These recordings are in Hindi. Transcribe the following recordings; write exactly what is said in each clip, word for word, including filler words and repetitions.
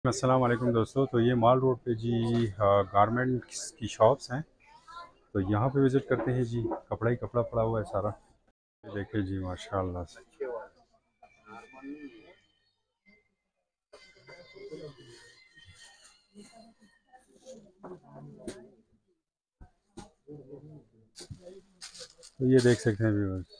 अस्सलाम वालेकुम दोस्तों। तो ये माल रोड पे जी गारमेंट्स की शॉप्स हैं। तो यहाँ पे विज़िट करते हैं जी। कपड़ा ही कपड़ा पड़ा हुआ है सारा। ये देखिए जी माशाल्लाह से। तो ये देख सकते हैं व्यूअर्स।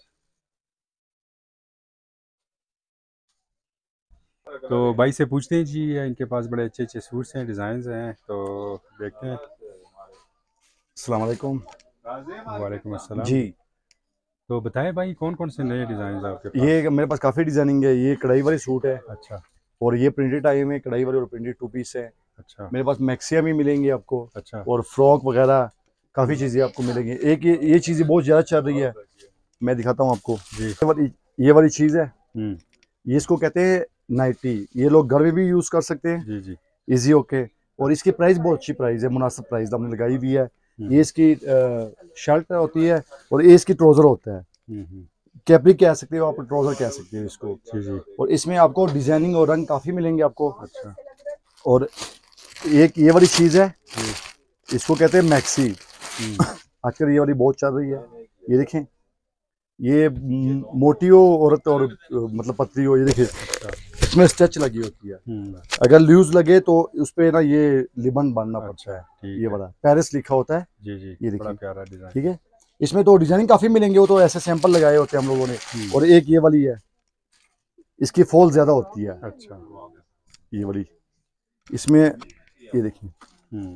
तो भाई से पूछते हैं जी, इनके पास बड़े अच्छे अच्छे सूट्स हैं, डिज़ाइंस हैं, तो देखते हैं। अस्सलाम वालेकुम। वालेकुम अस्सलाम। जी, तो बताएं भाई, कौन कौन से नए डिज़ाइंस हैं आपके पास? ये मेरे पास काफ़ी डिज़ाइनिंग है। ये कढ़ाई वाली सूट है अच्छा और ये प्रिंटेड टाई में कढ़ाई वाली और प्रिंटेड टू पीस है। अच्छा मेरे पास मैक्सिया भी मिलेंगी आपको अच्छा। और फ्रॉक वगैरह काफ़ी हम्म, चीज़ें आपको मिलेंगी। एक ये ये चीज़ें बहुत ज़्यादा चल रही है, मैं दिखाता हूँ आपको। जी। ये वाली ये वाली चीज़ है, हम्म। ये इसको कहते हैं नाइटी। ये लोग घर में भी यूज़ कर सकते हैं, जी जी। Easy okay. और इसकी अच्छा। प्राइस बहुत अच्छी प्राइस है, मुनासिब प्राइस हमने लगाई हुई है। हम्म ये इसकी शर्ट होती है और ये इसकी ट्राउज़र होता है। हम्म हम्म, कैपरी कह सकते हो आप, ट्राउज़र कह सकते हो इसको। जी जी। और इसमें आपको डिजाइनिंग और रंग काफ़ी मिलेंगे आपको। अच्छा। और एक ये वाली चीज़ है, जी। इसको कहते हैं मैक्सी। हम्म। आजकल ये वाली बहुत चल रही है। ये देखें, ये म- मोटी हो औरत और अ, मतलब पतली हो, ये देखिए अच्छा। इसमें स्टिच लगी होती है। हम्म। अगर लूज लगे तो उस पे ना ये लिबन बांधना पड़ता अच्छा, है। ठीक ये है। वाला पेरिस लिखा होता है। जी, जी, ये बड़ा देखिए, प्यारा डिज़ाइन। ठीक है। इसमें तो डिजाइनिंग काफ़ी मिलेंगे, वो तो ऐसे सैंपल लगाए होते हैं हम लोगों ने। हुँ, और एक ये वाली है, इसकी फॉल ज़्यादा होती है। अच्छा। ये वाली, इसमें ये देखिए, हुँ,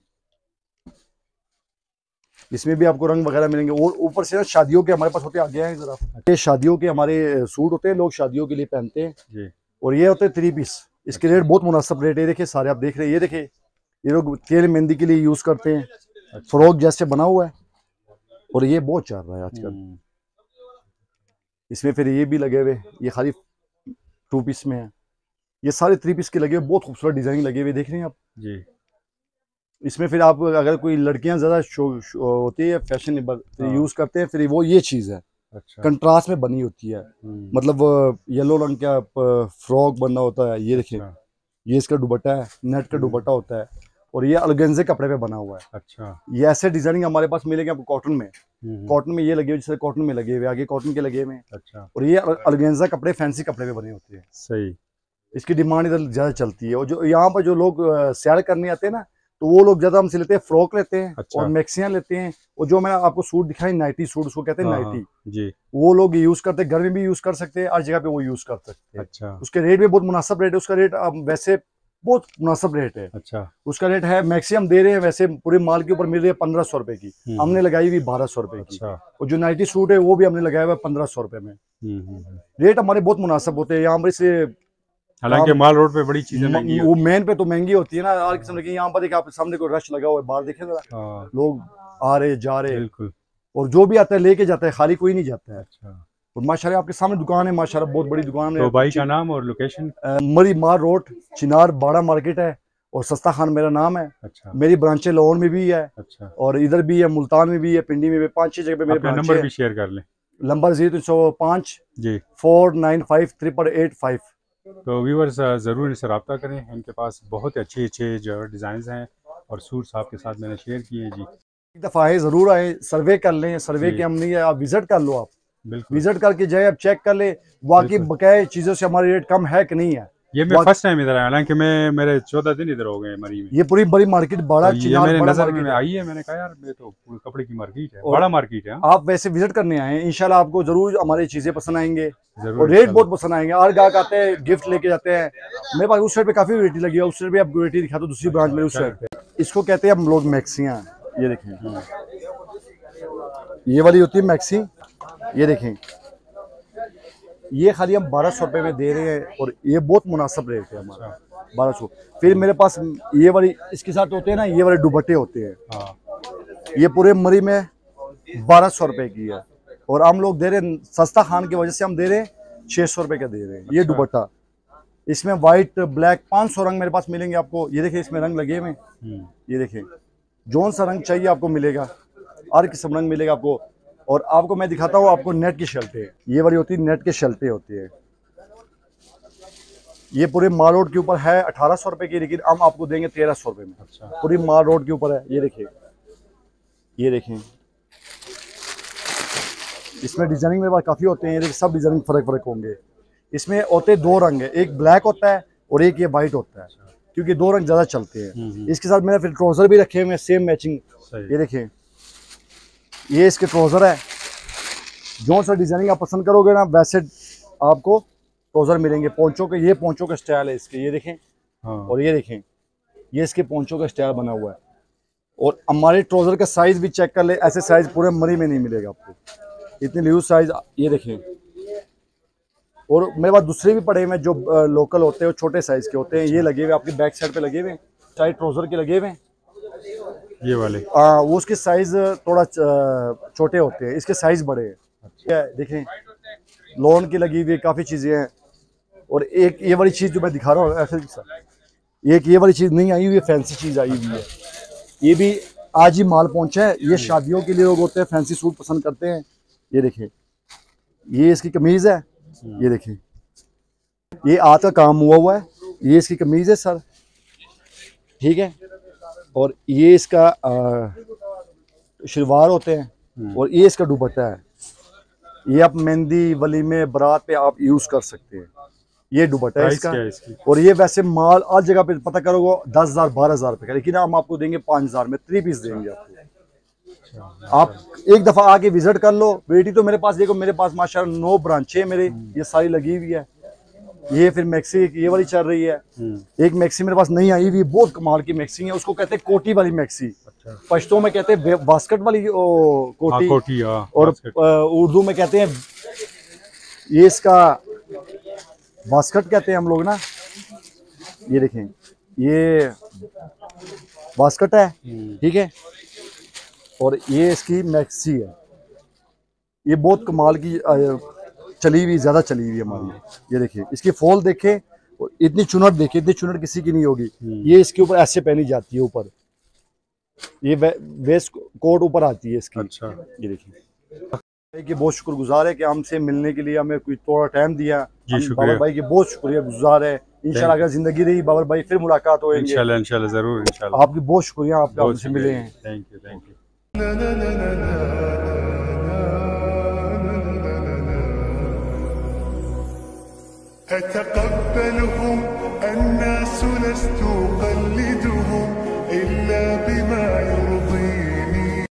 इसमें भी आपको रंग वगैरह मिलेंगे। और ऊपर से ना शादियों के हमारे पास होते हैं, आगे हैं जरा। ये शादियों के हमारे सूट होते हैं, लोग शादियों के लिए पहनते हैं। जी, और ये होते हैं थ्री पीस। इसके अच्छा, रेट बहुत मुनासिब रेट है। देखिए सारे आप देख रहे हैं, ये देखिए, ये लोग तेल मेहंदी के लिए यूज करते हैं। अच्छा। फ्रॉक जैसे बना हुआ है और ये बहुत चल रहा है आजकल। हुँ, इसमें फिर ये भी लगे हुए, ये खाली टू पीस में है। ये सारे थ्री पीस के लगे हुए, बहुत खूबसूरत डिजाइन लगे हुए, देख रहे हैं आप। जी, इसमें फिर आप अगर कोई लड़कियां ज्यादा शो, शो होती है फैशनेबल, फिर हाँ, यूज करते हैं, फिर वो ये चीज है, अच्छा। कंट्रास्ट में बनी होती है। हुँ, मतलब येलो रंग का फ्रॉक बनना होता है, ये देखिए। अच्छा, ये इसका दुपट्टा है, नेट का हुँ, दुपट्टा होता है। और ये अलगेंजे कपड़े पे बना हुआ है। अच्छा। ये ऐसे डिजाइनिंग हमारे पास मिलेंगे आपको कॉटन में। हुँ, हुँ, कॉटन में ये लगे हुए, जैसे कॉटन में लगे हुए, आगे कॉटन के लगे हुए हैं। अच्छा, और ये अलगेंजा कपड़े फैंसी कपड़े पे बने होते हैं। सही। इसकी डिमांड इधर ज्यादा चलती है। और जो यहाँ पर जो लोग अ, सैर करने आते हैं ना, तो वो लोग ज्यादा हमसे लेते हैं, फ्रॉक लेते हैं और अच्छा, मैक्सियां लेते हैं। और जो मैंने आपको सूट दिखाई, नाइटी सूट, उसको कहते हैं हाँ, हाँ, नाइटी। जी, वो लोग यूज करते हैं, घर में भी यूज कर सकते हैं, हर जगह पे वो यूज कर सकते हैं। अच्छा, उसके रेट भी बहुत मुनासिब रेट है। उसका रेट अब वैसे बहुत मुनासिब रेट है। अच्छा, उसका रेट है, मैक्सिमम दे रहे हैं वैसे पूरे माल के ऊपर मिल रही है पंद्रह सौ रुपए की। हुँ, हुँ, हमने लगाई हुई बारह सौ रुपए की। अच्छा, और जो नाइटी सूट है वो भी हमने लगाया हुआ है पंद्रह सौ रुपए में। हुँ, हुँ, हुँ। रेट हमारे बहुत मुनासिब होते हैं यहाँ पर। इसे हालाँकि काम, माल रोड पे बड़ी चीज़ें महँगी म- वो होती हैं। मेन पे तो महंगी होती है ना हर किस्म हाँ, की। यहाँ पर देखिए, आप सामने कोई रश लगा हुआ है, बाहर देखे जरा, हाँ, लोग आ रहे जा रहे। बिल्कुल, और जो भी आता है लेके जाता है, खाली कोई नहीं जाता है। अच्छा। और माशाल्लाह आपके सामने दुकान है, माशाल्लाह बहुत बड़ी दुकान है। तो भाई का ची- नाम और लोकेशन? अ, मरी मार रोड, चिनार बाड़ा मार्केट है। और सस्ता खान मेरा नाम है। अच्छा, मेरी ब्रांचें लाहौर में भी है, अच्छा। और इधर भी है, मुल्तान में भी है, पिंडी में भी, पाँच छः जगह पे मेरे अपना ब्रांचें नंबर हैं। भी शेयर कर लें। नंबर जीरो तीन सौ पाँच जी। Four nine five triple eight five. तो व्यूवर्स ज़रूर इनसे रब्ता करें। इनके पास बहुत अच्छे अच्छे जो डिज़ाइंस हैं और सूट्स आपके साथ मैंने शेयर किए हैं जी। एक दफ़ा आए, ज़रूर आए, सर्वे कर लें। सर्वे के जी, हम नहीं है, आप विजिट कर लो। आप बिल्कुल, विजिट करके जाए, आप चेक कर ले वाकई बिल्कुल। बकाया चीज़ों से हमारी रेट कम है कि नहीं है। ये मैं वाक- फर्स्ट टाइम इधर आया, हालाँकि मैं मेरे चौदह दिन इधर हो गए मरी में। ये पूरी बड़ी मार्केट, बड़ा तो ये चिनार मेरे बड़ा नज़र मार्केट में है। आई है, मैंने कहा यार ये तो पूरी कपड़े की मार्केट है, और बड़ा मार्केट है। हाँ, आप वैसे विजिट करने आए हैं, इंशाल्लाह आपको जरूर हमारी चीजें पसंद आएंगे। ज़रूर और रेट इंशाल्लाह। बहुत पसंद आएंगे। हर ग्राहक आते हैं, गिफ्ट लेके जाते हैं। मेरे पास उस साइड पे काफी वैरायटी लगी है, उस साइड पे आप वैरायटी दिखा दो, दूसरी ब्रांच अच्छा, मेरे उस साइड चलें। पे। इसको कहते हैं हम लोग मैक्सियां। ये देखें, हुँ, ये वाली होती है मैक्सी। ये देखें, ये खाली हम बारह सौ रुपए में दे रहे हैं और ये बहुत मुनासिब रेट है अच्छा, हमारा, बारह सौ। फिर मेरे पास ये वाली इसके साथ होते हैं ना, ये वाले दुपट्टे होते हैं। हाँ, ये पूरे मरी में बारह सौ रुपए की है। और हम लोग दे रहे हैं, सस्ता खान की वजह से हम दे रहे हैं छह सौ रुपए का दे रहे हैं। ये अच्छा, दुपट्टा, इसमें व्हाइट ब्लैक पाँच सौ रंग मेरे पास मिलेंगे आपको। ये देखिए, इसमें रंग लगे हुए हैं। हुँ, ये देखिए, जौन सा रंग चाहिए आपको मिलेगा, हर किस्म रंग मिलेगा आपको। और आपको मैं दिखाता हूँ, आपको नेट की शर्टें, ये वाली होती है नेट के शर्टें होती है। ये पूरे माल रोड के ऊपर है अठारह सौ रुपए की, लेकिन हम आपको देंगे तेरह सौ रुपए में। अच्छा, पूरी माल रोड के ऊपर है। ये देखिए, ये देखें, इसमें डिजाइनिंग मेरे पास काफ़ी होते हैं। ये देखिए, सब डिजाइनिंग फ़र्क फ़र्क होंगे। इसमें होते दो रंग है, एक ब्लैक होता है और एक ये वाइट होता है, क्योंकि दो रंग ज़्यादा चलते हैं। इसके साथ मैंने फिर ट्राउज़र भी रखे हुए हैं सेम मैचिंग। ये देखें, ये इसके ट्राउज़र है। जो सा डिजाइनिंग आप पसंद करोगे ना वैसे आपको ट्राउज़र मिलेंगे। पोंचो के, ये पोंचो का स्टाइल है इसके, ये देखें। हाँ। और ये देखें, ये इसके पोंचो का स्टाइल बना हुआ है। और हमारे ट्राउज़र का साइज़ भी चेक कर ले, ऐसे साइज़ पूरे मरी में नहीं मिलेगा आपको, इतनी लूज साइज़। ये देखें, और मेरे पास दूसरे भी पड़े हुए जो लोकल होते हैं, छोटे साइज़ के होते हैं। ये लगे हुए आपकी बैक साइड पे लगे हुए, साइड ट्राउज़र के लगे हुए। ये वाले हाँ, वो उसके साइज़ थोड़ा छोटे होते हैं, इसके साइज़ बड़े हैं। अच्छा। देखें, लोन की लगी हुई काफ़ी चीज़ें हैं। और एक ये वाली चीज़ जो मैं दिखा रहा हूँ ऐसे, एक ये वाली चीज़ नहीं आई हुई है, फैंसी चीज़ आई हुई है। ये भी आज ही माल पहुँचा है। ये शादियों के लिए लोग होते हैं, फैंसी सूट पसंद करते हैं। ये देखें, ये इसकी कमीज़ है। ये देखें, ये हाथ का काम हुआ हुआ है। ये इसकी कमीज़ है सर, ठीक है। और ये इसका शलवार होते हैं, और ये इसका दुपट्टा है। ये आप मेहंदी, वलीमे, बारात पे आप यूज़ कर सकते हैं। ये दुपट्टा है इसका। और ये वैसे माल हर जगह पे पता करोगे दस हज़ार बारह हज़ार रुपये का, लेकिन हम आपको देंगे पाँच हज़ार में थ्री पीस देंगे आपको। आप एक दफ़ा आके विजिट कर लो। बेटी तो मेरे पास देखो, मेरे पास माशाल्लाह नौ ब्रांचें मेरे, ये सारी लगी हुई है। ये फिर मैक्सी ये वाली चल रही है। एक मैक्सी मेरे पास नहीं आई हुई, बहुत कमाल की मैक्सी है। उसको कहते हैं कोटी वाली मैक्सी। अच्छा। पश्तो में कहते हैं बास्केट वाली ओ, कोटी, हाँ, कोटी, हाँ, और उर्दू में कहते हैं, ये इसका बास्केट कहते हैं हम लोग ना। ये देखें, ये बास्केट है, ठीक है। और ये इसकी मैक्सी है। ये बहुत कमाल की चली हुई, ज़्यादा चली हुई है हमारी। ये देखिए, इसकी फॉल देखे, और इतनी चुनट देखिए, इतनी चुनट किसी की नहीं होगी। ये इसके ऊपर ऐसे पहनी जाती है ऊपर, ये वे, वेस्ट कोट ऊपर आती है इसकी। अच्छा। ये देखिए कि बहुत शुक्रगुजार है कि हमसे मिलने के लिए हमें कोई थोड़ा टाइम दिया। बाबर भाई के बहुत शुक्रिया गुजार है। इंशाल्लाह अगर जिंदगी रही बाबर भाई फिर मुलाकात होगी। इंशाल्लाह इंशाल्लाह जरूर इंशाल्लाह। आपकी बहुत शुक्रिया, आप हमसे मिले हैं। Thank you thank you. أتقبلهم الناس لست أقلدهم إلا بما يرضي